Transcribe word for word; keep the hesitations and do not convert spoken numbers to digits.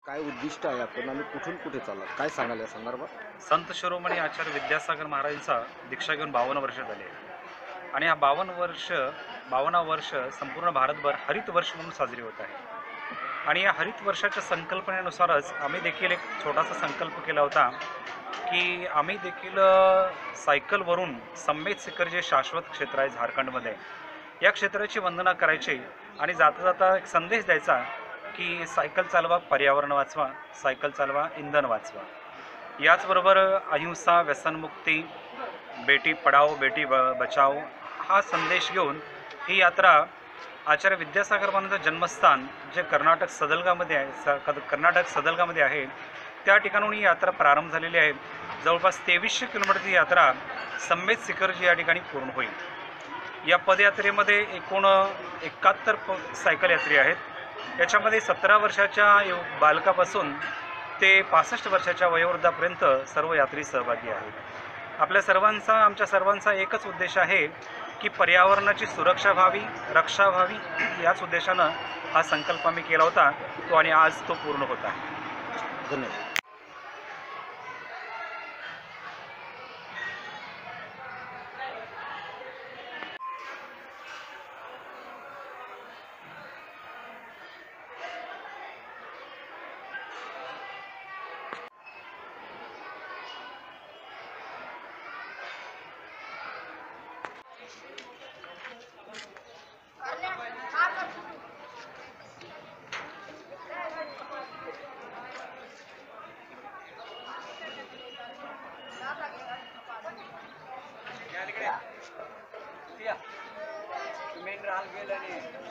काय उद्दिष्ट आहे आपण आणि कुठून कुठे चाललात? काय सांगाल या संदर्भात? संत शिरोमणी आचार्य विद्यासागर महाराजांचा दीक्षा घेऊन बावन्न वर्ष झाले आहे. आणि हा बावन्न वर्ष बावन्न वर्ष संपूर्ण भारतभर हरित वर्ष म्हणून साजरी होत आहे. आणि या हरित वर्षाच्या संकल्पनेनुसारच आम्ही देखील एक छोटासा संकल्प केला होता की आम्ही देखील अ, सायकलवरून सम्मेद शिखर जे शाश्वत क्षेत्र आहे झारखंडमध्ये, या क्षेत्राची वंदना करायची आणि जाता जाता एक संदेश द्यायचा की सायकल चालवा, पर्यावरण वाचवा, सायकल चालवा, इंधन वाचवा. याचबरोबर अहिंसा, व्यसनमुक्ती, बेटी पढाओ बेटी ब बचाओ हा संदेश घेऊन ही यात्रा आचार्य विद्यासागर महाराजांचं जन्मस्थान जे कर्नाटक सदलगामध्ये आहे स कद कर्नाटक सदलगामध्ये आहे, त्या ठिकाणून ही यात्रा प्रारंभ झालेली आहे. जवळपास तेवीसशे किलोमीटरची यात्रा सम्मेद शिखरजी या ठिकाणी पूर्ण होईल. या पदयात्रेमध्ये एकूण एकाहत्तर प सायकल यात्री आहेत. याच्यामध्ये सतरा वर्षाच्या यु बालकापासून ते पासष्ट वर्षाच्या वयोवृद्धापर्यंत सर्व यात्री सहभागी आहेत. आपल्या सर्वांचा आमच्या सर्वांचा एकच उद्देश आहे की पर्यावरणाची सुरक्षा व्हावी, रक्षा व्हावी, याच उद्देशानं हा संकल्प आम्ही केला होता तो आणि आज तो पूर्ण होत आहे. धन्यवाद. मेन राल गेलं नाही.